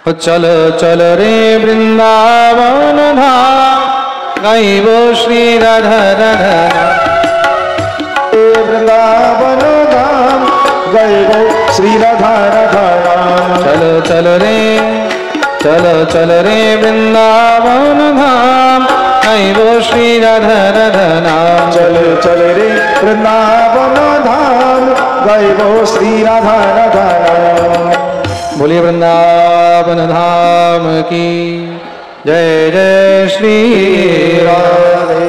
चल चल रे वृंदावन धाम गाइब श्री राधा राधा वृंदावन धाम गाइब श्री राधा राधा चल चल रे वृंदावन धाम गाइब श्री राधा राधा नाम चल चल रे वृंदावन धाम गाइब श्री राधा राधा नाम। बोलिए वृंदावन धाम की जय जय श्री राधे।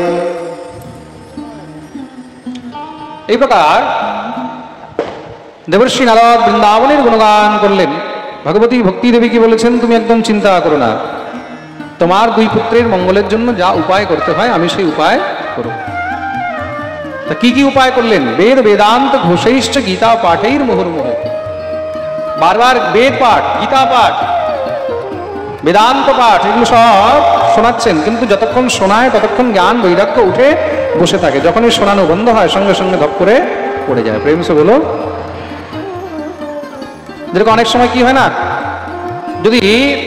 এই প্রকার দেবর্ষি নারদ বৃন্দাবনের গুণগান করলেন। ভগবতী ভক্তি দেবী কি বলেছেন, তুমি একদম চিন্তা করো না, তোমার দুই পুত্রের মঙ্গলের জন্য যা উপায় করতে হয় আমি সেই উপায় করব। তা কি কি উপায় করলেন? বেদ বেদান্ত ঘোষৈশ্চ গীতা পাঠের মুহুর্মুহু, বারবার বেদ পাঠ, গীতা পাঠ, বেদান্ত পাঠ এগুলো সব শোনাচ্ছেন, কিন্তু যতক্ষণ শোনায় ততক্ষণ জ্ঞান বৈরাগ্য উঠে বসে থাকে। যখনই শোনানো বন্ধ হয় সঙ্গে সঙ্গে ধপ করে পড়ে যায়। প্রেম সে বলো। যেরকম অনেক সময় কি হয় না, যদি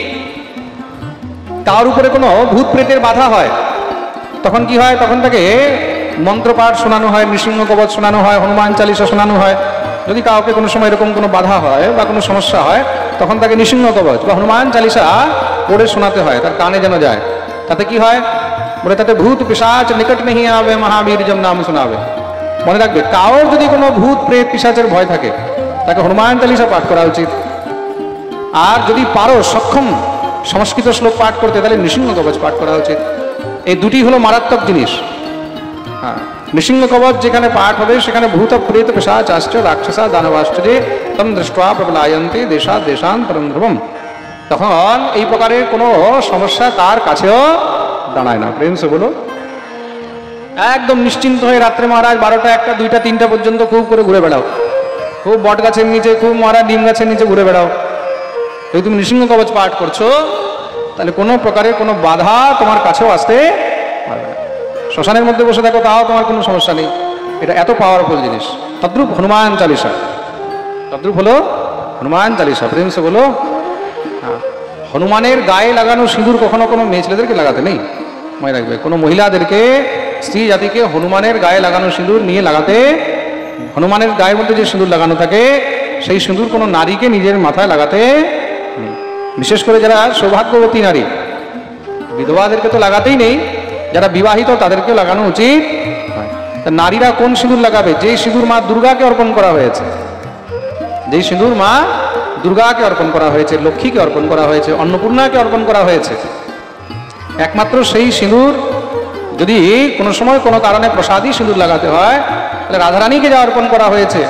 তার উপরে কোনো ভূত প্রেতের বাধা হয় তখন কি হয়, তখন তাকে মন্ত্রপাঠ শোনানো হয়, নৃসিংহ কবচ শোনানো হয়, হনুমান চালিসা শোনানো হয়। যদি কাউকে কোনো সময় এরকম কোনো বাধা হয় বা কোনো সমস্যা হয় তখন তাকে নৃসিংহ কবচ বা হনুমান চালিসা পড়ে শোনাতে হয়, তার কানে যেন যায়। তাতে কি হয় বলে, তাতে ভূত পিশাচ নিকট নেই আবে মহাবীর জম নাম শোনাবে। মনে রাখবে, কারোর যদি কোনো ভূত প্রেত পিশাচের ভয় থাকে তাকে হনুমান চালিসা পাঠ করা উচিত। আর যদি পারো সক্ষম সংস্কৃত শ্লোক পাঠ করতে, তাহলে নৃসিংহ কবচ পাঠ করা উচিত। এই দুটি হলো মারাত্মক জিনিস। হ্যাঁ, নৃসিংহ কবচ যেখানে পাঠ হবে সেখানে ভূত প্রেত পিশাচ আশ্চ রাক্ষসা দানবাশ্চর্যে তম দৃষ্টা প্রবলায়ন্তে দেশাৎ দেশান্তরং ধ্রুবম। তখন এই প্রকারের কোনো সমস্যা তার কাছেও দাঁড়ায় না। প্রেম সে বলো। একদম নিশ্চিন্ত হয়ে রাত্রে মহারাজ 12টা 1টা 2টা 3টা পর্যন্ত খুব করে ঘুরে বেড়াও, খুব বট গাছের নিচে, খুব মহারাজ ডিম গাছের নিচে ঘুরে বেড়াও। যদি তুমি নৃসিংহ কবচ পাঠ করছো তাহলে কোনো প্রকারের কোনো বাধা তোমার কাছেও আসতে পারবে না। শ্মশানের মধ্যে বসে থাকো তাও তোমার কোনো সমস্যা নেই। এটা এত পাওয়ারফুল জিনিস। তদ্রূপ হনুমান চালিসা, তদ্রূপ হলো হনুমান চালিসা। প্রেম সে বলো। হ্যাঁ, হনুমানের গায়ে লাগানো সিঁদুর কখনো কোনো মেয়ে ছেলেদেরকে লাগাতে নেই, মনে রাখবে। কোনো মহিলাদেরকে, স্ত্রী জাতিকে হনুমানের গায়ে লাগানো সিঁদুর নিয়ে লাগাতে, হনুমানের গায়ের মধ্যে যে সিঁদুর লাগানো থাকে সেই সিঁদুর কোনো নারীকে নিজের মাথায় লাগাতে নেই। বিশেষ করে যারা সৌভাগ্যবতী নারী, বিধবাদেরকে তো লাগাতেই নেই, যারা বিবাহিত তাদেরকেও লাগানো উচিত। নারীরা কোন সিঁদুর লাগাবে? যেই সিঁদুর মা দুর্গাকে অর্পণ করা হয়েছে, যেই সিঁদুর মা দুর্গাকে অর্পণ করা হয়েছে, লক্ষ্মীকে অর্পণ করা হয়েছে, অন্নপূর্ণাকে অর্পণ করা হয়েছে, একমাত্র সেই সিঁদুর যদি কোনো সময় কোনো কারণে প্রসাদী সিঁদুর লাগাতে হয় তাহলে রাধারানীকে যা অর্পণ করা হয়েছে,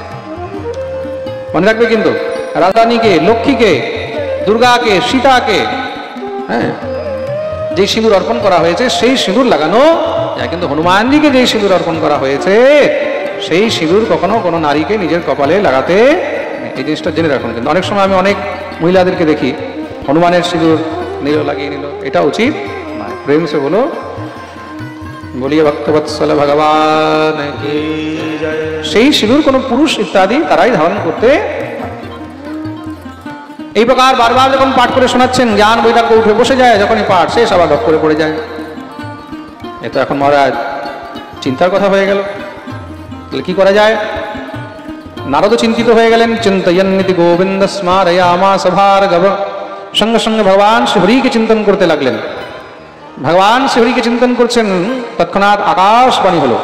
মনে রাখবে কিন্তু, রাধারানীকে, লক্ষ্মীকে, দুর্গাকে, সীতাকে, হ্যাঁ, যেই সিঁদুর অর্পণ করা হয়েছে সেই সিঁদুর লাগানো যায়। কিন্তু হনুমানজিকে যেই সিঁদুর অর্পণ করা হয়েছে সেই সিঁদুর কখনো কোনো নারীকে নিজের কপালে লাগাতে, এই জিনিসটা জেনে রাখুন। কিন্তু অনেক সময় আমি অনেক মহিলাদেরকে দেখি হনুমানের সিঁদুর নিল, লাগিয়ে নিল, এটা উচিত নয়। প্রেম সে বলো। বলিয়ে ভক্তবৎসল ভগবান কি জয়। সেই সিঁদুর কোনো পুরুষ ইত্যাদি তারাই ধারণ করতে। এই প্রকার বারবার যখন পাঠ করে শোনাচ্ছেন জ্ঞান বৈরাগ্য উঠে বসে যায়, যখনই পাঠ শেষ আবার ধপ করে পড়ে যায়। এ তো এখন মহারাজ চিন্তার কথা হয়ে গেল, তাহলে কি করা যায়? নারদ চিন্তিত হয়ে গেলেন। চিন্তয়ন্নিতি গোবিন্দ স্মারয়ামাস ভার্গব। সঙ্গে সঙ্গে ভগবান শ্রীহরিকে চিন্তন করতে লাগলেন। ভগবান শ্রীহরিকে চিন্তন করছেন, তৎক্ষণাৎ আকাশবাণী হলো,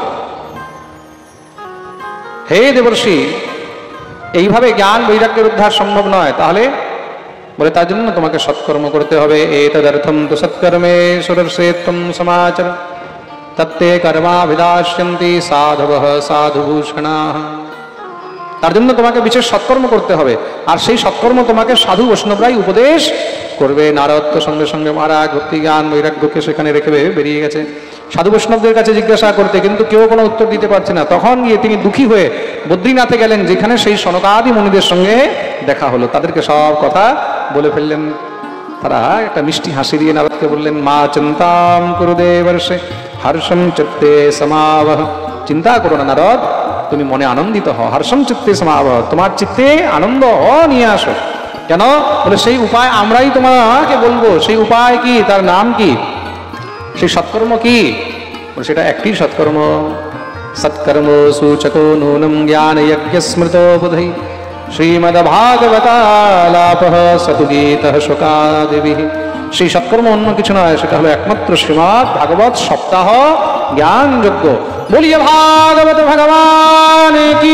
হে দেবর্ষি, এইভাবে জ্ঞান বৈরাগ্যের উদ্ধার সম্ভব নয়। তাহলে বলে, তার জন্য তোমাকে সৎকর্ম করতে হবে। এতদর্থম তু সৎকর্মে সুরর্ষেত্তম সমাচার তত্তে কর্মাভিলাষ্যন্তি সাধবঃ সাধুভূষণাঃ। তার জন্য তোমাকে বিশেষ সৎকর্ম করতে হবে, আর সেই সৎকর্ম তোমাকে সাধু বৈষ্ণবরাই উপদেশ করবে। নারদ তো সঙ্গে সঙ্গে মহারাজ ভক্তি জ্ঞান বৈরাগ্যকে সেখানে রেখে বেরিয়ে গেছে সাধু বৈষ্ণবদের কাছে জিজ্ঞাসা করতে, কিন্তু কেউ কোনো উত্তর দিতে পারছে না। তখন গিয়ে তিনি দুঃখী হয়ে বদ্রীনাথে গেলেন, যেখানে সেই সনকাদি মুনিদের সঙ্গে দেখা হলো। তাদেরকে সব কথা বলে ফেললেন। তারা একটা মিষ্টি হাসি দিয়ে নারদকে বললেন, মা চিন্তাম কুরু দেবর্ষে হর্ষম চিত্তে সমাবহ। চিন্তা করো না নারদ, তুমি মনে আনন্দিত হও। হর্ষম চিত্তে সমাবহ, তোমার চিত্তে আনন্দ নিয়ে আসো। কেন? বলে সেই উপায় আমরাই তোমাকে বলবো। সেই উপায় কি? তার নাম কি? সেই সৎকর্ম কি? বলে সেটা একটি সৎকর্ম। সৎকর্ম সূচকো নূনম জ্ঞান যজ্ঞ স্মৃত বুধৈ শ্রীমদ ভাগবতালাপ সতু গীত শোকাদেবী। সেই সৎকর্ম অন্য কিছু নয়, সেটা হলো একমাত্র শ্রীমদ ভাগবত সপ্তাহ জ্ঞান যজ্ঞ। বলিয়ে ভাগবত ভগবান কি।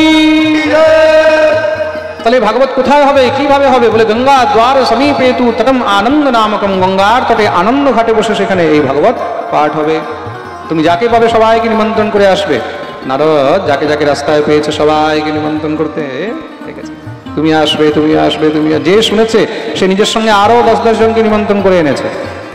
তাহলে ভাগবত কোথায় হবে, কিভাবে হবে? বলে গঙ্গা দ্বার সমীপে তু তটম আনন্দ নামকম, গঙ্গার তটে আনন্দ ঘাটে বসে সেখানে এই ভাগবত পাঠ হবে। তুমি যাকে পাবে সবাইকে নিমন্ত্রণ করে আসবে। নারদ যাকে যাকে রাস্তায় পেয়েছে সবাইকে নিমন্ত্রণ করতে দেখেছে। তুমি আসবে, তুমি আসবে, তুমি যে শুনেছে সে নিজের সঙ্গে আরো 10-10 জনকে নিমন্ত্রণ করে এনেছে।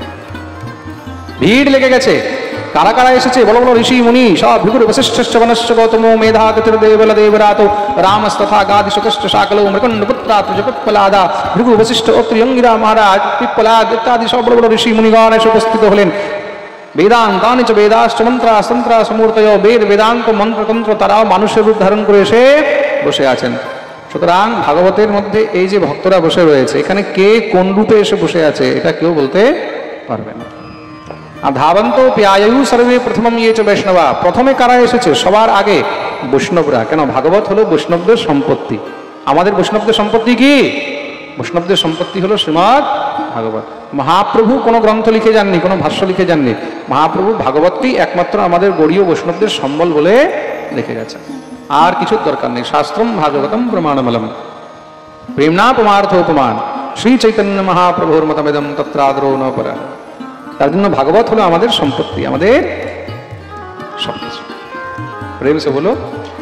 ভিড় লেগে গেছে। কারা কারা এসেছে? বড় বড় ঋষি মুনি সব। ভিগুর বশিষ্ঠ বনশ্চ গৌতম মেধা গতির্দেবল দেবরাত রামস্তথা গাদি সুকষ্ট শাকল মৃকণ্ড পুত্রা ত্রিজগৎপলাদা ভিগুর বশিষ্ঠ অত্রিয়ঙ্গিরা মহারাজ পিপ্পলাদ ইত্যাদি সব বড় বড় ঋষি মুনিগণ এসে উপস্থিত হলেন। বেদান্তানি চ বেদাশ্চ মন্ত্রা সমূর্তয়, বেদ বেদান্ত মন্ত্রতন্ত্র তারাও মানুষের রূপ ধারণ করে এসে বসে আছেন। সুতরাং ভাগবতের মধ্যে এই যে ভক্তরা বসে রয়েছে, এখানে কে কোন রূপে এসে বসে আছে এটা কেউ বলতে পারবে না। আর ধাবন্ত প্যায়ু সর্বে প্রথমম ইয়ে চ বৈষ্ণবা, প্রথমে কারা এসেছে? সবার আগে বৈষ্ণবরা। কেন? ভাগবত হলো বৈষ্ণবদের সম্পত্তি। আমাদের বৈষ্ণবদের সম্পত্তি কি? বৈষ্ণবদের সম্পত্তি হলো শ্রীমদ ভাগবত। মহাপ্রভু কোনো গ্রন্থ লিখে যাননি, কোনো ভাষ্য লিখে যাননি। মহাপ্রভু ভাগবতটি একমাত্র আমাদের গৌড়ীয় বৈষ্ণবদের সম্বল বলে লিখে গেছে। আর কিছুর দরকার নেই। শাস্ত্রম ভাগবতম প্রমাণমলম প্রেমনা পমার্থোপমান শ্রী চৈতন্য মহাপ্রভুর মতমেদম তত্রাদরো ন পরা। তার জন্য ভাগবত হলো আমাদের সম্পত্তি, আমাদের সবকিছু। প্রেম সে বলো।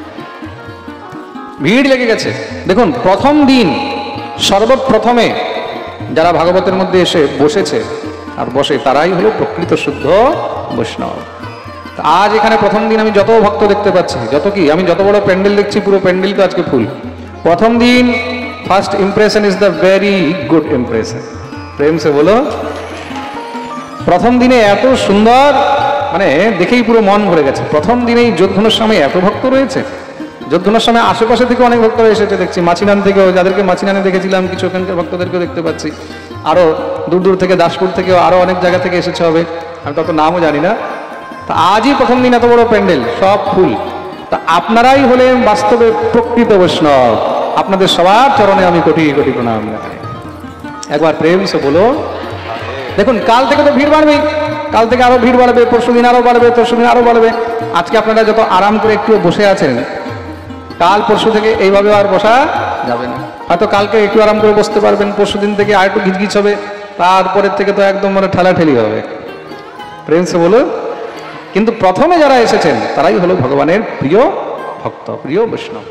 ভিড় লেগে গেছে। দেখুন, প্রথম দিন সর্বপ্রথমে যারা ভাগবতের মধ্যে এসে বসেছে আর বসে তারাই হলো প্রকৃত শুদ্ধ বৈষ্ণব। আজ এখানে প্রথম দিন আমি যত ভক্ত দেখতে পাচ্ছি, যত কি আমি যত বড় প্যান্ডেল দেখছি, পুরো প্যান্ডেল তো আজকে ফুল। প্রথম দিন first impression is the very good impression. প্রেম সে বলো। প্রথম দিনে এত সুন্দর, মানে দেখেই পুরো মন ভরে গেছে। প্রথম দিনেই যোধঘনের সময় এত ভক্ত রয়েছে। যোধঘনের সময় আশেপাশে থেকে অনেক ভক্তরা এসেছে দেখছি, মাছিনান থেকেও, যাদেরকে মাছিনানে দেখেছিলাম কিছু ওখানকার ভক্তদেরকেও দেখতে পাচ্ছি। আরো দূর দূর থেকে, দাসপুর থেকেও আরো অনেক জায়গা থেকে এসেছে হবে, আমি তত নামও জানি না। তা আজই প্রথম দিন এত বড় প্যান্ডেল, সব ফুল। তা আপনারাই হলেন বাস্তবে প্রকৃত বৈষ্ণব। আপনাদের সবার চরণে আমি কোটি কোটি প্রণাম জানাই। একবার প্রেম সে বলো। দেখুন, কাল থেকে তো ভিড় বাড়বেই, কাল থেকে আরো ভিড় বাড়বে, পরশুদিন আরো বাড়বে, তরশুদিন আরো বাড়বে। আজকে আপনারা যত আরাম করে একটু বসে আছেন, কাল পরশু থেকে এইভাবে আর বসা যাবে না। হয়তো কালকে একটু আরাম করে বসতে পারবেন, পরশুদিন থেকে আর একটু ঘিচঘিচ হবে, তারপরের থেকে তো একদম মানে ঠেলাঠেলি হবে। প্রেম সে বলো। কিন্তু প্রথমে যারা এসেছেন তারাই হলো ভগবানের প্রিয় ভক্ত, প্রিয় বৈষ্ণব।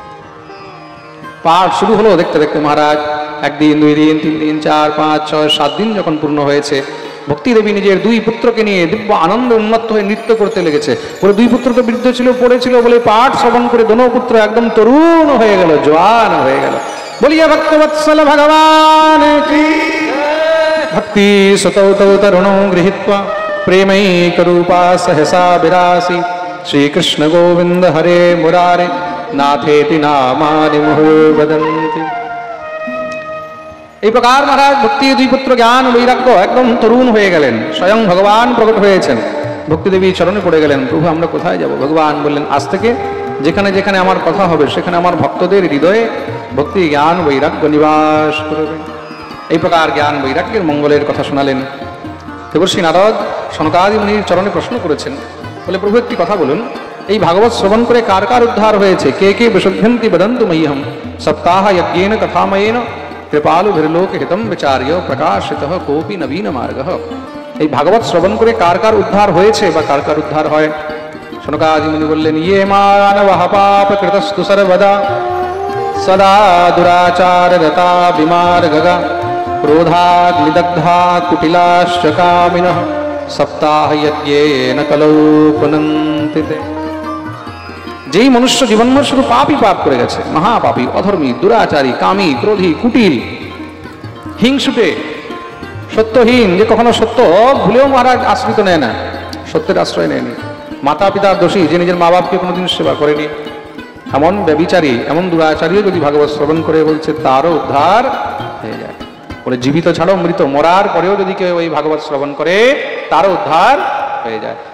পাঠ শুরু হলো দেখতে দেখতে মহারাজ 1 দিন 2 দিন 3 দিন 4 5 6 7 দিন যখন পূর্ণ হয়েছে, ভক্তি দেবী নিজের 2 পুত্রকে নিয়ে দিব্য আনন্দে উন্মত্ত হয়ে নৃত্য করতে লেগেছে। বলে 2 পুত্র তো বৃদ্ধ ছিল, পড়েছিল, বলে পাঠ শ্রবণ করে দোনো পুত্র একদম তরুণ হয়ে গেল, জওয়ান হয়ে গেল। বলিয়া ভক্তবৎসল ভগবান কি। ভক্তি সতৌ তৌ তরুণো গৃহীত্বা প্রেমৈকরূপা সহসা বিরাসি শ্রীকৃষ্ণ গোবিন্দ হরে মুরারে নাথেতি নামানি মুহুঃ বদন্তি। এই প্রকার মহারাজ ভক্তি 2 পুত্র জ্ঞান বৈরাগ্য একদম তরুণ হয়ে গেলেন। স্বয়ং ভগবান প্রকট হয়েছেন, ভক্তি দেবী চরণে পড়ে গেলেন। প্রভু, আমরা কোথায় যাব? ভগবান বললেন, আজ থেকে যেখানে যেখানে আমার কথা হবে সেখানে আমার ভক্তদের হৃদয়ে ভক্তি জ্ঞান বৈরাগ্য নিবাস করবে। এই প্রকার জ্ঞান বৈরাগ্যের মঙ্গলের কথা শোনালেন। দেবর্ষি নারদ সনকাদি মুনির চরণে প্রশ্ন করেছেন। বলে, প্রভু একটি কথা বলুন, এই ভাগবত শ্রবণ করে কার কার উদ্ধার হয়েছে? কে কে বিশুদ্ধন্তি বদন্তু মহ্যম সপ্তাহ যজ্ঞেন কথাময়েন কৃপালু ভিরলোক হিতম বিচার্য প্রকাশিত কোপি নবীন মার্গ। এই ভাগবত শ্রবণ করে কার কার উদ্ধার হয়েছে বা কার কার উদ্ধার হয়? সনকাদি মুনি বললেন, ইয়ে মানবঃ পাপ কৃতস্তু সর্বদা সদা দুরাচার রতা বিমার্গগা ক্রোধাগ্নিদগ্ধা কুটিলাশ্চ কামিনঃ সপ্তাহ যজ্ঞেন কলৌ পুনন্তি তে। যেই মনুষ্য জীবনভর শুধু পাপই পাপ করে গেছে, মহাপাপী, অধর্মী, দুরাচারী, কামী, ক্রোধী, কুটিল, হিংসুটে, সত্যহীন, যে কখনো সত্য ভুলেও মহারাজ আশ্রিত নেয় না, সত্যের আশ্রয় নেয়নি, মাতা পিতার দোষী, যে নিজের মা বাপকে কোনোদিন সেবা করেনি, এমন ব্যভিচারী, এমন দুরাচারীও যদি ভাগবত শ্রবণ করে, বলছে তারও উদ্ধার হয়ে যায়। বলে জীবিত ছাড়াও মৃত, মরার পরেও যদি কেউ ওই ভাগবত শ্রবণ করে তারও উদ্ধার হয়ে যায়।